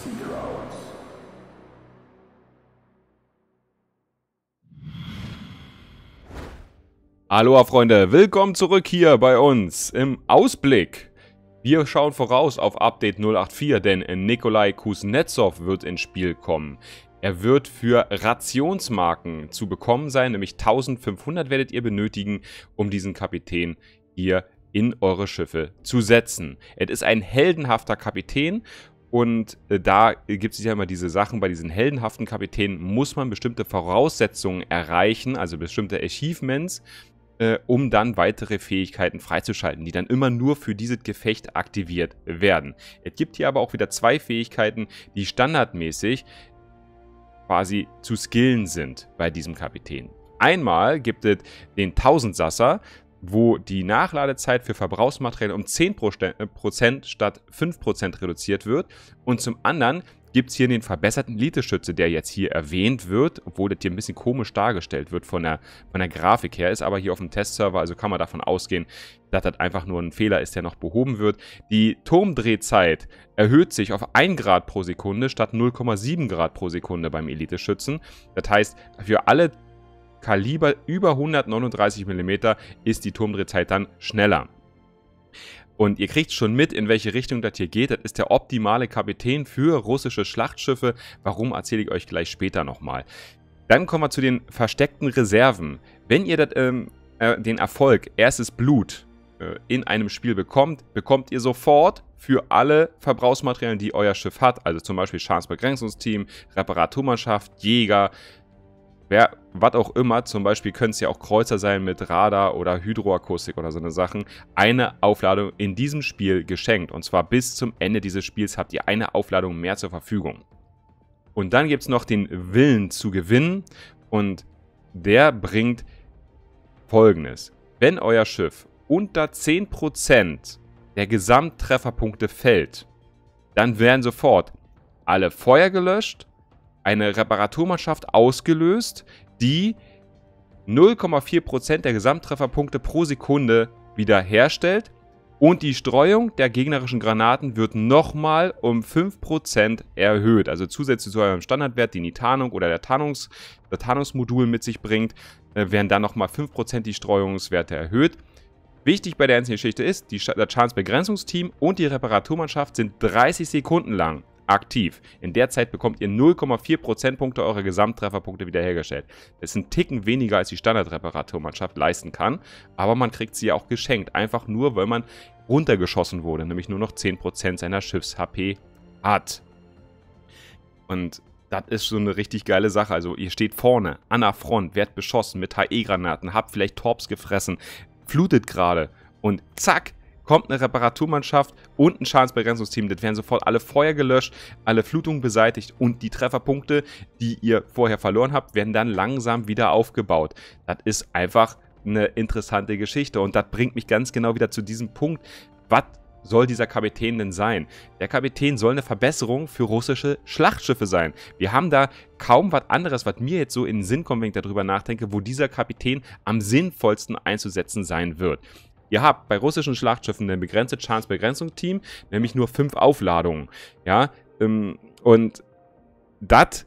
Aloha Freunde, willkommen zurück hier bei uns im Ausblick. Wir schauen voraus auf Update 084, denn Nikolai Kuznetsov wird ins Spiel kommen. Er wird für Rationsmarken zu bekommen sein, nämlich 1500 werdet ihr benötigen, um diesen Kapitän hier in eure Schiffe zu setzen. Es ist ein heldenhafter Kapitän. Und da gibt es ja immer diese Sachen, bei diesen heldenhaften Kapitänen muss man bestimmte Voraussetzungen erreichen, also bestimmte Achievements, um dann weitere Fähigkeiten freizuschalten, die dann immer nur für dieses Gefecht aktiviert werden. Es gibt hier aber auch wieder zwei Fähigkeiten, die standardmäßig quasi zu skillen sind bei diesem Kapitän. Einmal gibt es den Tausendsasser, wo die Nachladezeit für Verbrauchsmaterialien um 10% statt 5% reduziert wird. Und zum anderen gibt es hier den verbesserten Elite-Schütze, der jetzt hier erwähnt wird, obwohl das hier ein bisschen komisch dargestellt wird von der Grafik her, ist aber hier auf dem Testserver, also kann man davon ausgehen, dass das einfach nur ein Fehler ist, der noch behoben wird. Die Turmdrehzeit erhöht sich auf 1 Grad pro Sekunde statt 0,7 Grad pro Sekunde beim Elite-Schützen. Das heißt, für alle Kaliber über 139 mm ist die Turmdrehzeit dann schneller. Und ihr kriegt schon mit, in welche Richtung das hier geht. Das ist der optimale Kapitän für russische Schlachtschiffe. Warum, erzähle ich euch gleich später nochmal. Dann kommen wir zu den versteckten Reserven. Wenn ihr den Erfolg Erstes Blut in einem Spiel bekommt ihr sofort für alle Verbrauchsmaterialien, die euer Schiff hat, also zum Beispiel Schadensbegrenzungsteam, Reparaturmannschaft, Jäger, was auch immer, zum Beispiel können es ja auch Kreuzer sein mit Radar oder Hydroakustik oder so eine Sachen, eine Aufladung in diesem Spiel geschenkt. Und zwar bis zum Ende dieses Spiels habt ihr eine Aufladung mehr zur Verfügung. Und dann gibt es noch den Willen zu gewinnen und der bringt Folgendes. Wenn euer Schiff unter 10% der Gesamttrefferpunkte fällt, dann werden sofort alle Feuer gelöscht, eine Reparaturmannschaft ausgelöst, die 0,4% der Gesamttrefferpunkte pro Sekunde wiederherstellt und die Streuung der gegnerischen Granaten wird nochmal um 5% erhöht. Also zusätzlich zu eurem Standardwert, den die Tarnung oder der Tarnungsmodul mit sich bringt, werden dann nochmal 5% die Streuungswerte erhöht. Wichtig bei der ganzen Geschichte ist, das Schadensbegrenzungsteam und die Reparaturmannschaft sind 30 Sekunden lang aktiv. In der Zeit bekommt ihr 0,4 Prozentpunkte eurer Gesamttrefferpunkte wiederhergestellt. Das ist ein Ticken weniger, als die Standardreparaturmannschaft leisten kann, aber man kriegt sie ja auch geschenkt. Einfach nur, weil man runtergeschossen wurde, nämlich nur noch 10% seiner Schiffs-HP hat. Und das ist so eine richtig geile Sache. Also ihr steht vorne, an der Front, werdet beschossen mit HE-Granaten, habt vielleicht Torps gefressen, flutet gerade und zack, kommt eine Reparaturmannschaft und ein Schadensbegrenzungsteam. Das werden sofort alle Feuer gelöscht, alle Flutungen beseitigt und die Trefferpunkte, die ihr vorher verloren habt, werden dann langsam wieder aufgebaut. Das ist einfach eine interessante Geschichte und das bringt mich ganz genau wieder zu diesem Punkt. Was soll dieser Kapitän denn sein? Der Kapitän soll eine Verbesserung für russische Schlachtschiffe sein. Wir haben da kaum was anderes, was mir jetzt so in den Sinn kommt, wenn ich darüber nachdenke, wo dieser Kapitän am sinnvollsten einzusetzen sein wird. Ihr habt bei russischen Schlachtschiffen ein begrenztes Schadensbegrenzungsteam, nämlich nur 5 Aufladungen. Ja, und das,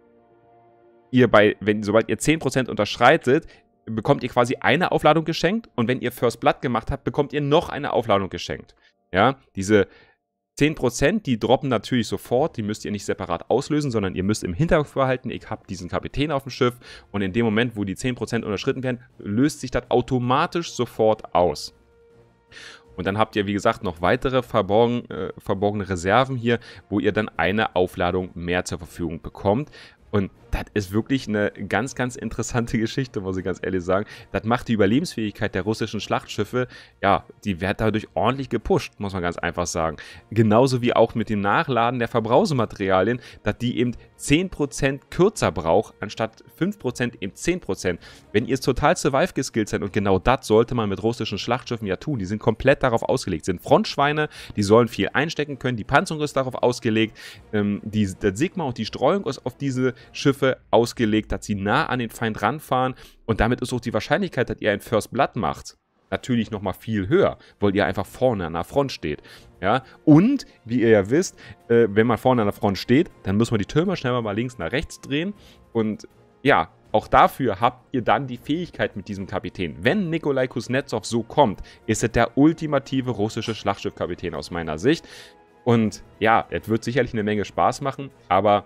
sobald ihr 10% unterschreitet, bekommt ihr quasi eine Aufladung geschenkt und wenn ihr First Blood gemacht habt, bekommt ihr noch eine Aufladung geschenkt. Ja, diese 10%, die droppen natürlich sofort, die müsst ihr nicht separat auslösen, sondern ihr müsst im Hinterkopf behalten, ich habe diesen Kapitän auf dem Schiff und in dem Moment, wo die 10% unterschritten werden, löst sich das automatisch sofort aus. Und dann habt ihr, wie gesagt, noch weitere verborgene Reserven hier, wo ihr dann eine Aufladung mehr zur Verfügung bekommt. Und das ist wirklich eine ganz, ganz interessante Geschichte, muss ich ganz ehrlich sagen. Das macht die Überlebensfähigkeit der russischen Schlachtschiffe, ja, die wird dadurch ordentlich gepusht, muss man ganz einfach sagen. Genauso wie auch mit dem Nachladen der Verbrauchsmaterialien, dass die eben 10% kürzer braucht, anstatt 5% eben 10%. Wenn ihr total survive geskillt seid, und genau das sollte man mit russischen Schlachtschiffen ja tun, die sind komplett darauf ausgelegt, sind Frontschweine, die sollen viel einstecken können, die Panzerung ist darauf ausgelegt, der Sigma und die Streuung ist auf diese Schiffe ausgelegt, dass sie nah an den Feind ranfahren und damit ist auch die Wahrscheinlichkeit, dass ihr ein First Blood macht, natürlich nochmal viel höher, weil ihr einfach vorne an der Front steht. Ja? Und, wie ihr ja wisst, wenn man vorne an der Front steht, dann muss man die Türme schnell mal links nach rechts drehen. Und ja, auch dafür habt ihr dann die Fähigkeit mit diesem Kapitän. Wenn Nikolai Kuznetsov so kommt, ist es der ultimative russische Schlachtschiffkapitän aus meiner Sicht. Und ja, es wird sicherlich eine Menge Spaß machen, aber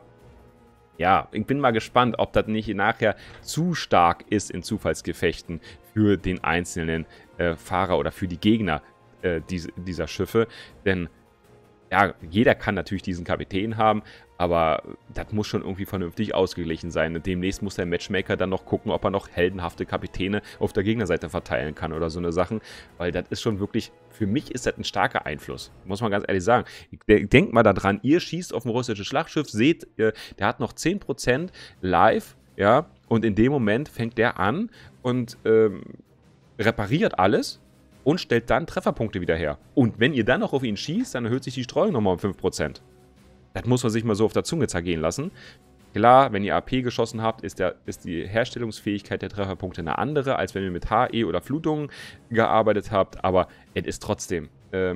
ja, ich bin mal gespannt, ob das nicht nachher zu stark ist in Zufallsgefechten für den einzelnen Fahrer oder für die Gegner dieser Schiffe. Denn ja, jeder kann natürlich diesen Kapitän haben, aber das muss schon irgendwie vernünftig ausgeglichen sein. Und demnächst muss der Matchmaker dann noch gucken, ob er noch heldenhafte Kapitäne auf der Gegnerseite verteilen kann oder so eine Sachen. Weil das ist schon wirklich, für mich ist das ein starker Einfluss. Muss man ganz ehrlich sagen. Denkt mal daran, ihr schießt auf ein russisches Schlachtschiff, seht, der hat noch 10% live, ja, und in dem Moment fängt der an und repariert alles und stellt dann Trefferpunkte wieder her. Und wenn ihr dann noch auf ihn schießt, dann erhöht sich die Streuung nochmal um 5%. Das muss man sich mal so auf der Zunge zergehen lassen. Klar, wenn ihr AP geschossen habt, ist die Herstellungsfähigkeit der Trefferpunkte eine andere, als wenn ihr mit HE oder Flutungen gearbeitet habt. Aber es ist trotzdem,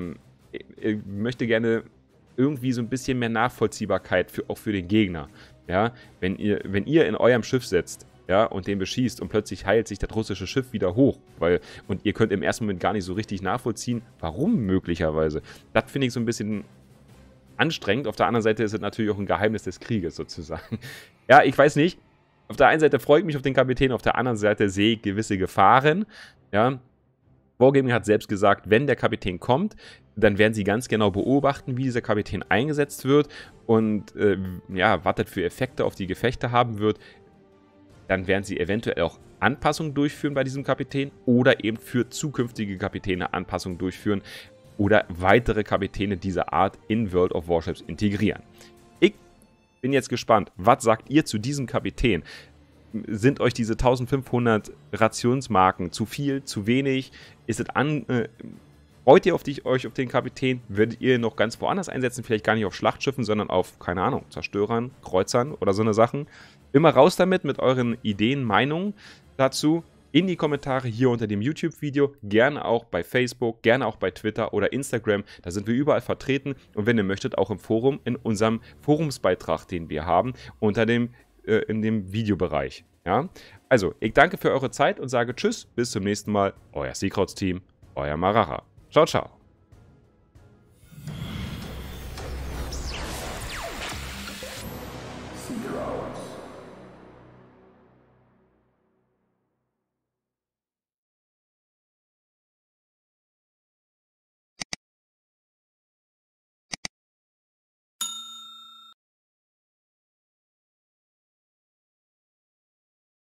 ich möchte gerne irgendwie so ein bisschen mehr Nachvollziehbarkeit auch für den Gegner. Ja? Wenn ihr in eurem Schiff sitzt, ja, und den beschießt und plötzlich heilt sich das russische Schiff wieder hoch, und ihr könnt im ersten Moment gar nicht so richtig nachvollziehen, warum möglicherweise. Das finde ich so ein bisschen anstrengend. Auf der anderen Seite ist es natürlich auch ein Geheimnis des Krieges sozusagen. Ja, ich weiß nicht. Auf der einen Seite freue ich mich auf den Kapitän, auf der anderen Seite sehe ich gewisse Gefahren. Ja, Wargaming hat selbst gesagt, wenn der Kapitän kommt, dann werden sie ganz genau beobachten, wie dieser Kapitän eingesetzt wird und ja, was das für Effekte auf die Gefechte haben wird. Dann werden sie eventuell auch Anpassungen durchführen bei diesem Kapitän oder eben für zukünftige Kapitäne Anpassungen durchführen oder weitere Kapitäne dieser Art in World of Warships integrieren. Ich bin jetzt gespannt, was sagt ihr zu diesem Kapitän? Sind euch diese 1500 Rationsmarken zu viel, zu wenig? Ist es freut ihr euch auf den Kapitän? Werdet ihr ihn noch ganz woanders einsetzen? Vielleicht gar nicht auf Schlachtschiffen, sondern auf, keine Ahnung, Zerstörern, Kreuzern oder so eine Sachen? Immer raus damit mit euren Ideen, Meinungen dazu. In die Kommentare hier unter dem YouTube-Video, gerne auch bei Facebook, gerne auch bei Twitter oder Instagram. Da sind wir überall vertreten. Und wenn ihr möchtet, auch im Forum, in unserem Forumsbeitrag, den wir haben, in dem Videobereich. Ja? Also, ich danke für eure Zeit und sage Tschüss, bis zum nächsten Mal. Euer Seakrauts-Team, euer Maracha. Ciao, ciao.